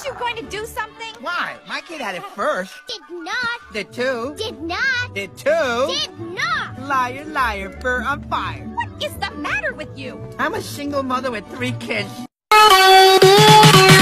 you going to do something? Why? My kid had it first. Did not. Did two. Did not. Did two. Did not. Liar, liar, fur on fire. What is the matter with you? I'm a single mother with 3 kids.